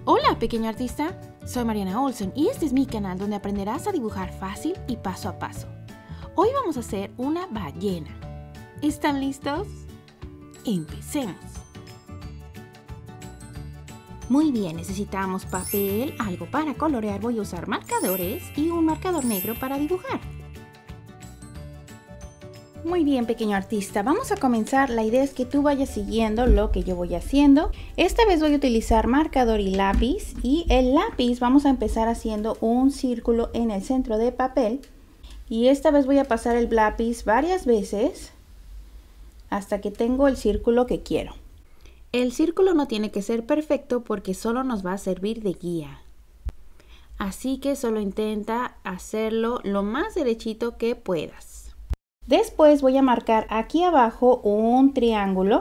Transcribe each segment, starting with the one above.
Hola, pequeño artista. Soy Mariana Olson y este es mi canal donde aprenderás a dibujar fácil y paso a paso. Hoy vamos a hacer una ballena. ¿Están listos? Empecemos. Muy bien, necesitamos papel, algo para colorear. Voy a usar marcadores y un marcador negro para dibujar. Muy bien, pequeño artista, vamos a comenzar. La idea es que tú vayas siguiendo lo que yo voy haciendo. Esta vez voy a utilizar marcador y lápiz, y el lápiz vamos a empezar haciendo un círculo en el centro de papel, y esta vez voy a pasar el lápiz varias veces hasta que tengo el círculo que quiero. El círculo no tiene que ser perfecto porque solo nos va a servir de guía. Así que solo intenta hacerlo lo más derechito que puedas. Después voy a marcar aquí abajo un triángulo,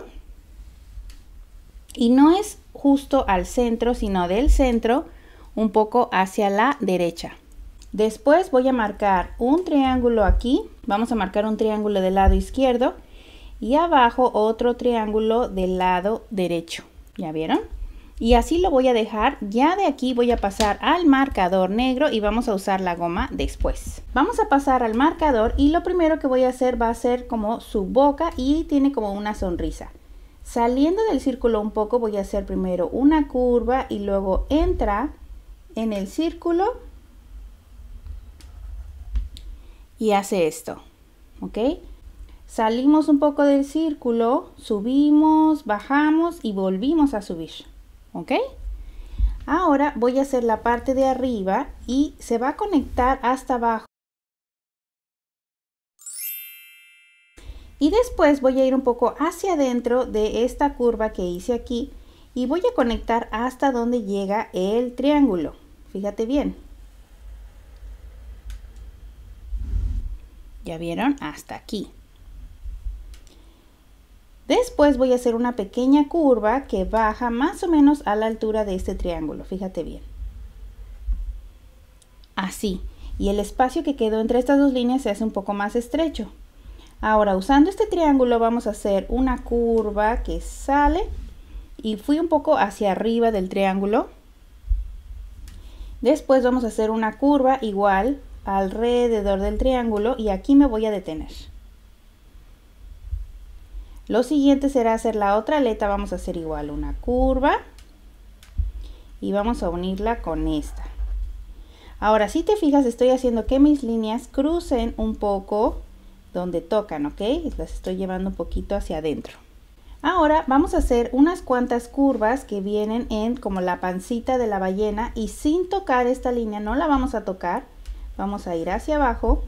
y no es justo al centro, sino del centro un poco hacia la derecha. Después voy a marcar un triángulo aquí, vamos a marcar un triángulo del lado izquierdo y abajo otro triángulo del lado derecho. ¿Ya vieron? Y así lo voy a dejar. Ya de aquí voy a pasar al marcador negro y vamos a usar la goma después. Vamos a pasar al marcador y lo primero que voy a hacer va a ser como su boca, y tiene como una sonrisa. Saliendo del círculo un poco voy a hacer primero una curva y luego entra en el círculo y hace esto, ¿ok? Salimos un poco del círculo, subimos, bajamos y volvimos a subir. ¿Ok? Ahora voy a hacer la parte de arriba y se va a conectar hasta abajo. Y después voy a ir un poco hacia adentro de esta curva que hice aquí y voy a conectar hasta donde llega el triángulo. Fíjate bien. ¿Ya vieron? Hasta aquí. Después voy a hacer una pequeña curva que baja más o menos a la altura de este triángulo. Fíjate bien. Así. Y el espacio que quedó entre estas dos líneas se hace un poco más estrecho. Ahora, usando este triángulo vamos a hacer una curva que sale y fui un poco hacia arriba del triángulo. Después vamos a hacer una curva igual alrededor del triángulo y aquí me voy a detener. Lo siguiente será hacer la otra aleta. Vamos a hacer igual una curva y vamos a unirla con esta. Ahora, si te fijas, estoy haciendo que mis líneas crucen un poco donde tocan, ¿ok? Las estoy llevando un poquito hacia adentro. Ahora vamos a hacer unas cuantas curvas que vienen en como la pancita de la ballena, y sin tocar esta línea, no la vamos a tocar. Vamos a ir hacia abajo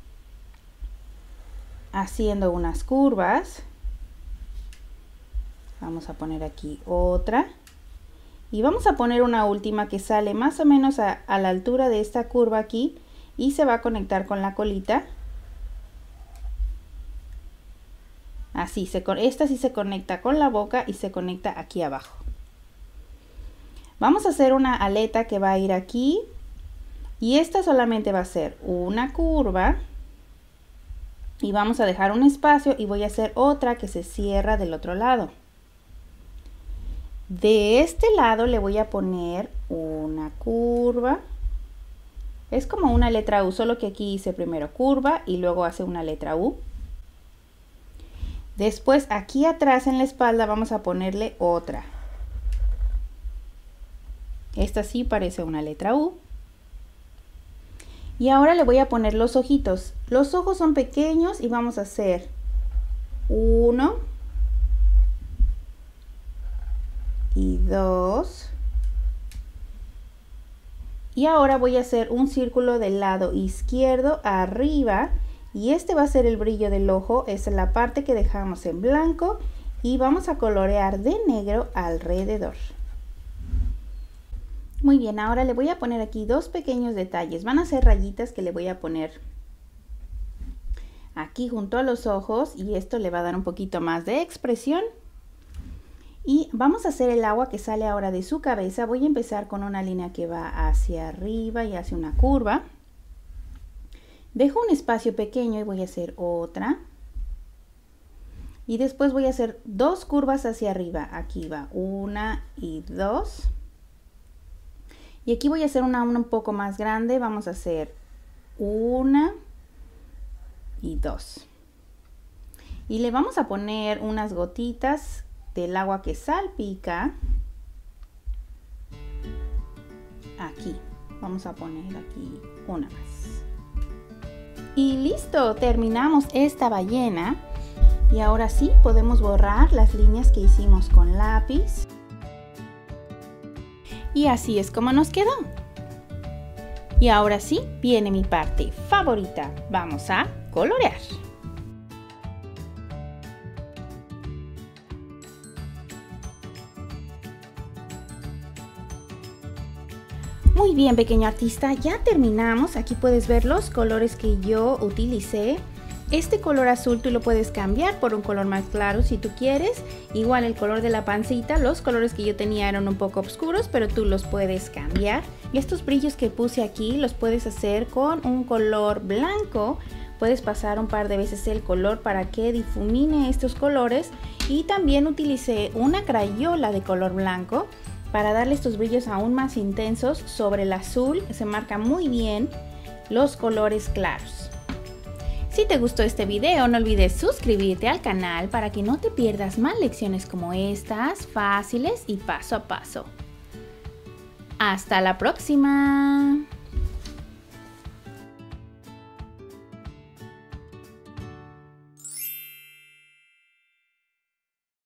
haciendo unas curvas. Vamos a poner aquí otra y vamos a poner una última que sale más o menos a la altura de esta curva aquí y se va a conectar con la colita. Así, esta sí se conecta con la boca y se conecta aquí abajo. Vamos a hacer una aleta que va a ir aquí, y esta solamente va a ser una curva y vamos a dejar un espacio y voy a hacer otra que se cierra del otro lado. De este lado le voy a poner una curva. Es como una letra U, solo que aquí hice primero curva y luego hace una letra U. Después aquí atrás en la espalda vamos a ponerle otra. Esta sí parece una letra U. Y ahora le voy a poner los ojitos. Los ojos son pequeños y vamos a hacer 1 y 2. Y ahora voy a hacer un círculo del lado izquierdo arriba, y este va a ser el brillo del ojo. Esa es la parte que dejamos en blanco y vamos a colorear de negro alrededor. Muy bien, ahora le voy a poner aquí dos pequeños detalles. Van a ser rayitas que le voy a poner aquí junto a los ojos, y esto le va a dar un poquito más de expresión. Y vamos a hacer el agua que sale ahora de su cabeza. Voy a empezar con una línea que va hacia arriba y hace una curva. Dejo un espacio pequeño y voy a hacer otra. Y después voy a hacer dos curvas hacia arriba. Aquí va 1 y 2. Y aquí voy a hacer una un poco más grande. Vamos a hacer 1 y 2. Y le vamos a poner unas gotitas del agua que salpica. Aquí. Vamos a poner aquí una más. Y listo, terminamos esta ballena. Y ahora sí podemos borrar las líneas que hicimos con lápiz. Y así es como nos quedó. Y ahora sí viene mi parte favorita. Vamos a colorear. Muy bien, pequeño artista, ya terminamos. Aquí puedes ver los colores que yo utilicé. Este color azul tú lo puedes cambiar por un color más claro si tú quieres. Igual el color de la pancita, los colores que yo tenía eran un poco oscuros, pero tú los puedes cambiar. Y estos brillos que puse aquí los puedes hacer con un color blanco. Puedes pasar un par de veces el color para que difumine estos colores. Y también utilicé una crayola de color blanco para darle estos brillos aún más intensos sobre el azul. Se marca muy bien los colores claros. Si te gustó este video, no olvides suscribirte al canal para que no te pierdas más lecciones como estas, fáciles y paso a paso. ¡Hasta la próxima!